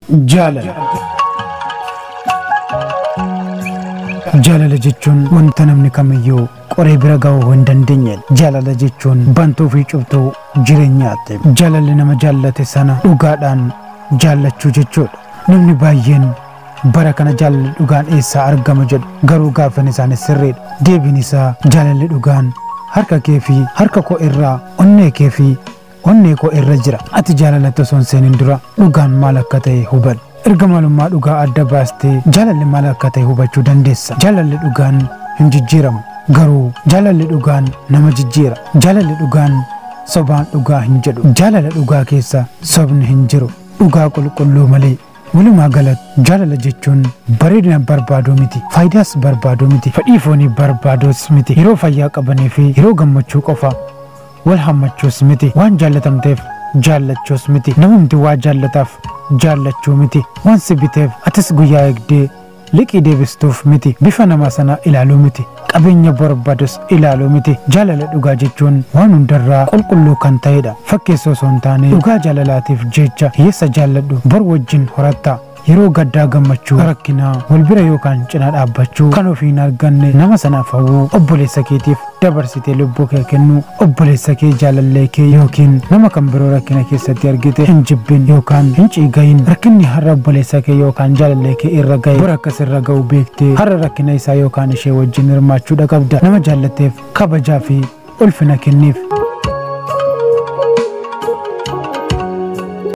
Jaalala jechuun wanta namni kamiyyuu qoree bira ga'uu hin dandeenye. Jaalala jechuun bantuu fi cubtuu jireenyaati. Jaalalli nama jaallate sana dhugaadhaan jaallachuu jechuudha. Namni baay'een bara kana jaalalli dhugaan eessaa argama jedhu garuu gaafan isaanii sirriidha. Deebiin isaa jaalalli dhugaan harka kee fi harka koo irraa onnee kee fi onnee koo irra jira. Ati jaalalatti osoo hin seenin dura dhugaan maal akka ta'e hubadhu. Erga maalummaa dhugaa adda baastee jaalalli maal akka ta'e hubachuu dandeessa. Jaalalli dhugaan hin jijjiiramu garuu jaalalli dhugaan nama jijjiira. Jaalalli dhugaan sobaan dhugaa hin jedhu. Jaalala dhugaa keessa sobni hin jiru. Dhugaa qulqulluu malee. Walumaa galatti jaalala jechuun bareedina barbaaduu miti, faayidaas barbaaduu miti, fedhii foonii barbaaduus miti, yeroo fayyaa qabanii fi yeroo gammachuu qofa wal hammachuus miti, waan jaallatamteef jaallachuus miti, namumti waa jaallataaf jaallachuu miti, waan si biteef atis guyyaa eegdee liqii deebistuuf miti, bifa nama sana ilaaluu miti, qabeenya barbaadus ilaaluu miti. Jaalala dhugaa jechuun waan hundarraa qulqulluu kan ta'edha. Fakkeessoo osoo hin taane dhugaa jaalalaatiif jecha hiyyeessa jaalladhu bor wajjin horattaa. Yeroo gaddaa gammachuu rakkinaa wal bira yookaan cinaa dhaabbachuu kan ofii hin arganne nama sanaaf hawwuu obboleessa keetiif dabarsitee lubbuu kee kennuu obboleessa kee jaalallee kee yookiin nama kan biroo rakkina keessatti argite hin jibbin yookaan hin ciigayin. Rakkinni har'a obboleessa kee yookaan jaalallee kee irra ga'e bor akkas irra ga'u beektee har'a rakkina isaa yookaan ishee wajjin hirmaachuudha qabda. Nama jaallateef kabajaa fi ulfina kenniif.